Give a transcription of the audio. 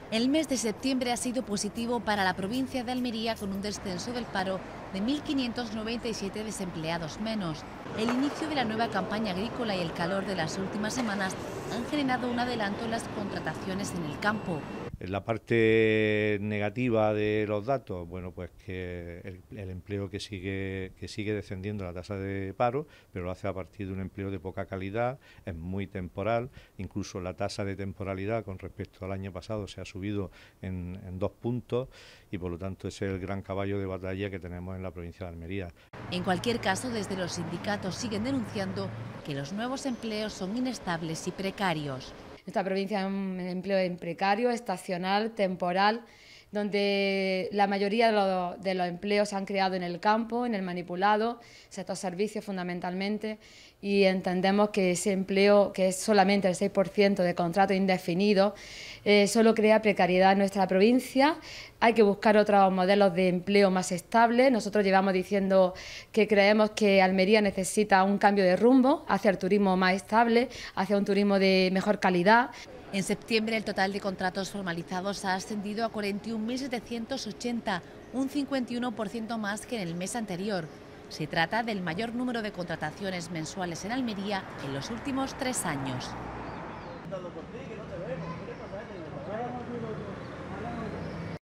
El mes de septiembre ha sido positivo para la provincia de Almería, con un descenso del paro de 1.597 desempleados menos. El inicio de la nueva campaña agrícola y el calor de las últimas semanas han generado un adelanto en las contrataciones en el campo. La parte negativa de los datos, bueno, pues que el empleo que sigue descendiendo la tasa de paro, pero lo hace a partir de un empleo de poca calidad, es muy temporal, incluso la tasa de temporalidad con respecto al año pasado se ha subido en 2 puntos y por lo tanto ese es el gran caballo de batalla que tenemos en la provincia de Almería. En cualquier caso, desde los sindicatos siguen denunciando que los nuevos empleos son inestables y precarios. Nuestra provincia es un empleo precario, estacional, temporal, donde la mayoría de los empleos se han creado en el campo, en el manipulado, sector servicios fundamentalmente, y entendemos que ese empleo, que es solamente el 6% de contratos indefinidos, solo crea precariedad en nuestra provincia. Hay que buscar otros modelos de empleo más estables. Nosotros llevamos diciendo que creemos que Almería necesita un cambio de rumbo hacia el turismo más estable, hacia un turismo de mejor calidad. En septiembre el total de contratos formalizados ha ascendido a 41.780, un 51% más que en el mes anterior. Se trata del mayor número de contrataciones mensuales en Almería en los últimos 3 años.